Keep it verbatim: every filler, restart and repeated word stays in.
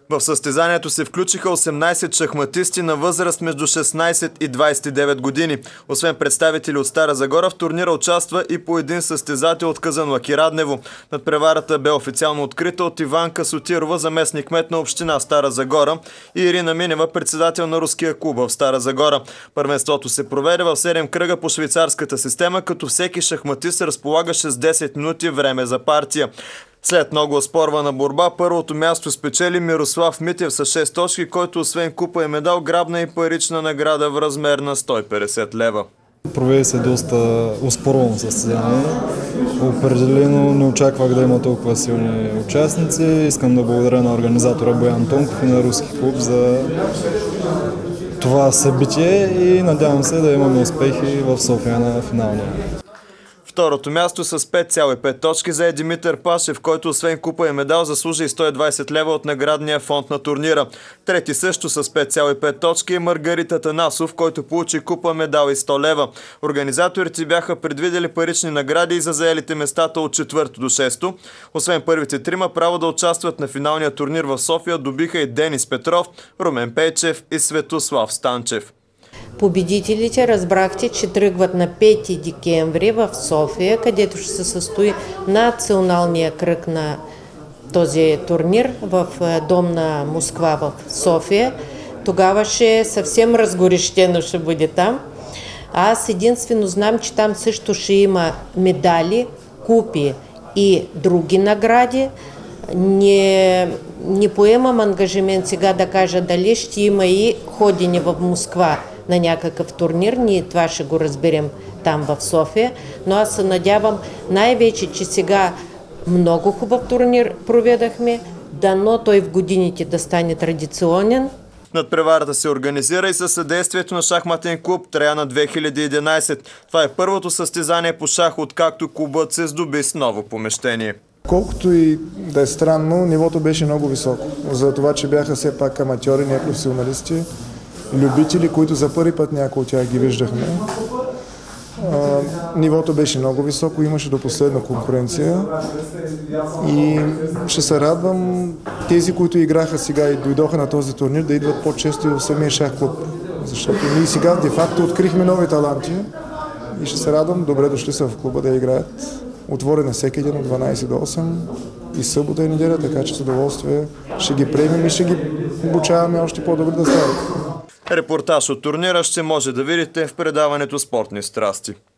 В състезанието се включиха осемнайсет шахматисти на възраст между шестнайсет и двайсет и девет години. Освен представители от Стара Загора, в турнира участва и по един състезател от Казанлък и Раднево. Надпреварата бе официално открита от Иванка Сотирова, заместник-кмет на община Стара Загора, и Ирина Минева, председател на Руския клуб в Стара Загора. Първенството се проведе в седем кръга по швейцарската система, като всеки шахматист разполагаше с десет минути време за партия. След много оспорвана борба, първото място спечели Мирослав Митев с шест точки, който освен купа и медал грабна и парична награда в размер на сто и петдесет лева. Проведе се доста оспорвано състезание. Определено не очаквах да има толкова силни участници. Искам да благодаря на организатора Боян Тонков и на Руски клуб за това събитие и надявам се да имаме успехи в София на финалния. Второто място с пет цяло и пет точки зае Димитър Пашев, който освен купа и медал заслужи и сто и двайсет лева от наградния фонд на турнира. Трети също с пет цяло и пет точки е Маргарита Танасов, който получи купа, медал и сто лева. Организаторите бяха предвидели парични награди и за заелите местата от четвърто до шесто. Освен първите трима, право да участват на финалния турнир в София добиха и Денис Петров, Румен Пейчев и Светослав Станчев. Победителите разбрахте, че тръгват на пети декември в София, където ще се състои националния кръг на този турнир в Дом на Москва в София. Тогава ще съвсем разгорещено ще бъде там. Аз единствено знам, че там също ще има медали, купи и други награди. Не, не поемам ангажимент сега да кажа дали ще има и ходене в Москва на някакъв турнир. Ние това ще го разберем там в София. Но аз се надявам най-вече, че сега много хубав турнир проведахме. Дано той в годините да стане традиционен. Надпреварата се организира и със съдействието на шахматен клуб Траяна две хиляди и единайсет. Това е първото състезание по шах, откакто клубът се здоби с ново помещение. Колкото и да е странно, нивото беше много високо. За това, че бяха все пак аматьори, не професионалисти, любители, които за първи път някои от тях ги виждахме. А, нивото беше много високо, имаше до последна конкуренция и ще се радвам тези, които играха сега и дойдоха на този турнир, да идват по-често и в самия шах клуб. Защото ние сега де-факто открихме нови таланти и ще се радвам, добре дошли са в клуба да играят. Отворена всеки ден от дванайсет до осем и събота и неделя, така че с удоволствие ще ги приемем и ще ги обучаваме още по-добре да стават. Репортаж от турнира ще може да видите в предаването Спортни страсти.